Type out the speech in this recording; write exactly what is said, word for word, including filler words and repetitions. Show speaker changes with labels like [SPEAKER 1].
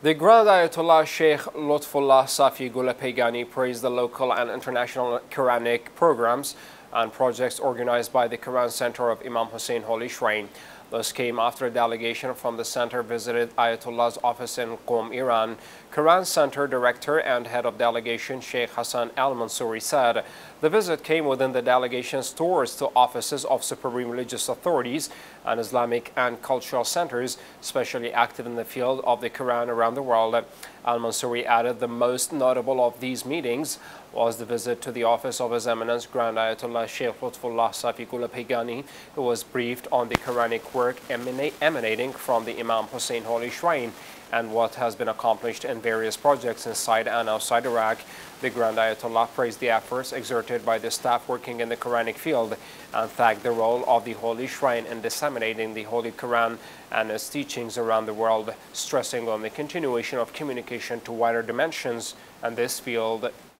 [SPEAKER 1] The Grand Ayatollah Sheikh Lutfullah Safi Gula Pegani praised the local and international Quranic programs and projects organized by the Quran Center of Imam Hussein Holy Shrine. This came after a delegation from the center visited Ayatollah's office in Qom, Iran. Quran Center Director and Head of Delegation Sheikh Hassan Al-Mansouri said the visit came within the delegation's tours to offices of supreme religious authorities and Islamic and cultural centers, especially active in the field of the Quran around the world. Al-Mansouri added the most notable of these meetings was the visit to the office of His Eminence Grand Ayatollah Sheikh Lutfullah Safi Gula Pegani, who was briefed on the Quranic work emanating from the Imam Hussein Holy Shrine and what has been accomplished in various projects inside and outside Iraq. The Grand Ayatollah praised the efforts exerted by the staff working in the Quranic field and thanked the role of the Holy Shrine in disseminating the Holy Quran and its teachings around the world, stressing on the continuation of communication to wider dimensions in this field.